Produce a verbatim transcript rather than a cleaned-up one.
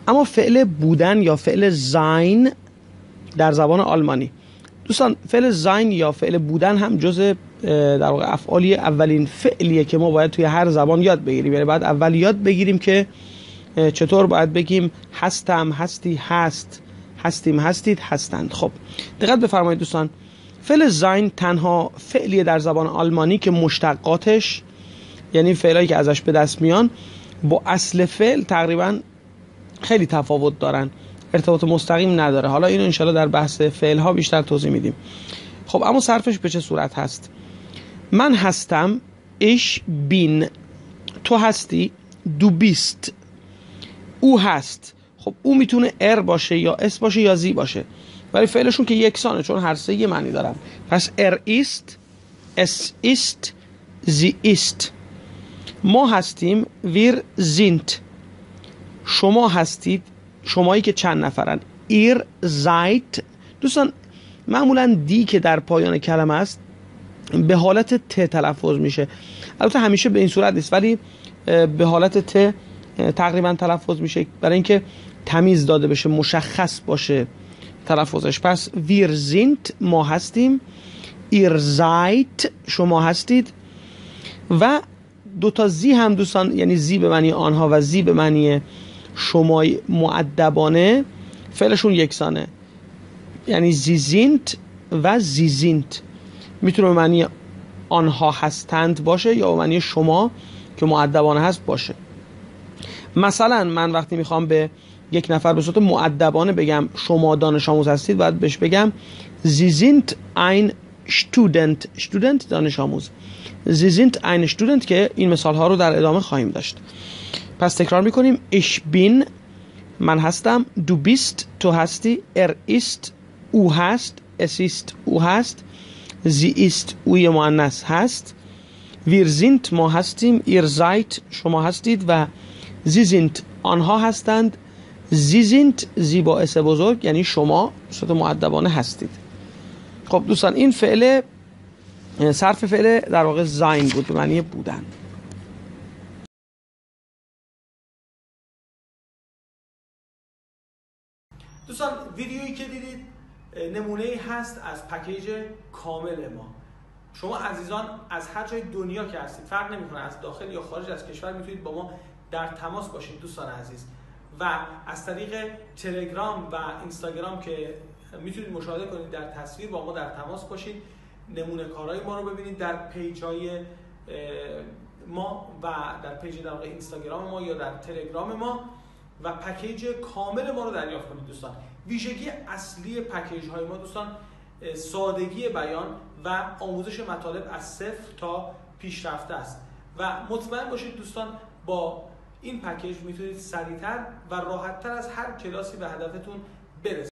اما فعل بودن یا فعل زاین در زبان آلمانی، دوستان فعل زاین یا فعل بودن هم جزء در واقع افعالی اولین فعلیه که ما باید توی هر زبان یاد بگیریم. یعنی باید اول یاد بگیریم که چطور باید بگیم هستم، هستی، هست، هستیم، هستید، هستند. خب دقت بفرمایید دوستان، فعل زاین تنها فعلیه در زبان آلمانی که مشتقاتش، یعنی فعلایی که ازش به دست میان، با اصل فعل تقریبا خیلی تفاوت دارن، ارتباط مستقیم نداره. حالا اینو انشالله در بحث فعل ها بیشتر توضیح میدیم. خب اما صرفش به چه صورت هست؟ من هستم، ich bin، تو هستی، du bist، او هست. خب او میتونه ار باشه یا اس باشه یا زی باشه، ولی فعلشون که یکسانه چون هر سه یه معنی دارن. پس er ist، es ist، sie ist. ما هستیم، wir sind. شما هستید، شمایی که چند نفرن، ihr seid. دوستان معمولا دی که در پایان کلمه است به حالت ت تلفظ میشه. البته همیشه به این صورت نیست، ولی به حالت ت تقریبا تلفظ میشه برای اینکه تمیز داده بشه، مشخص باشه تلفظش. پس wir sind، ما هستیم، ihr seid، شما هستید، و دو تا زی هم دوستان، یعنی زی به معنی آنها و زی به معنی شما مؤدبانه، فعلشون یکسانه، یعنی زی زینت و زی زینت. میتونه به معنی آنها هستند باشه یا به معنی شما که مؤدبانه هست باشه. مثلا من وقتی میخوام به یک نفر به صورت مؤدبانه بگم شما دانش آموز هستید، باید بهش بگم Sie sind ein Student. Student دانش آموز. Sie sind ein Student که این مثال ها رو در ادامه خواهیم داشت. پس تکرار میکنیم. Ich bin، من هستم، du bist، تو هستی، er ist، او هست، es ist، او هست، sie ist، اوی مؤنث هست، wir sind، ما هستیم، ihr seid، شما هستید، و sie sind، آنها هستند، sie sind، زی با اس بزرگ، یعنی شما به صورت مؤدبانه هستید. خب دوستان این فعل صرف فعل در واقع زاین بود به معنی بودن. دوستان ویدیویی که دیدید نمونه‌ای هست از پکیج کامل ما. شما عزیزان از هر جای دنیا که هستید، فرق نمی‌کنه از داخل یا خارج از کشور، میتونید با ما در تماس باشید دوستان عزیز، و از طریق تلگرام و اینستاگرام که میتونید مشاهده کنید در تصویر با ما در تماس باشید، نمونه کارهای ما رو ببینید در پیج‌های ما و در پیج در واقع اینستاگرام ما یا در تلگرام ما، و پکیج کامل ما رو دریافت کنید دوستان. ویژگی اصلی پکیج های ما دوستان سادگی بیان و آموزش مطالب از صفر تا پیشرفته است، و مطمئن باشید دوستان با این پکیج میتونید سریعتر و راحتتر از هر کلاسی به هدفتون برسید.